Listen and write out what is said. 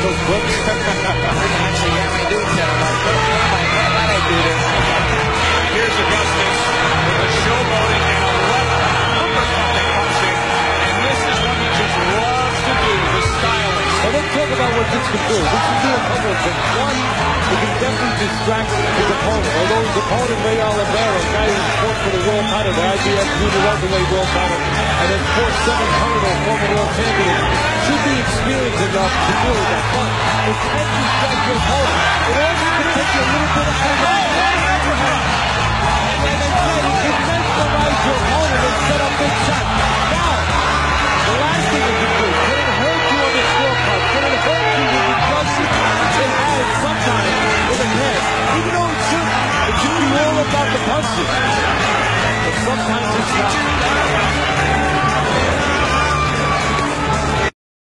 Coach Brooks. Actually, yeah, I do tell him. I'm glad I do this. Here's Augustus with a showboating and a left uppercut that comes in. And this is what he just loves to do, the styling. Well, let's talk about what this can do. This can do a couple of things. One, it can definitely distract his opponent. Although his opponent, Ray Oliveira, a guy who fought for the world title, the IBF junior welterweight world title, and then fought 700 or former world champion, should be experienced enough to deal with that. But it can distract your opponent. It also can take you a little bit of time. And then it can mesmerize your opponent and set up big shots.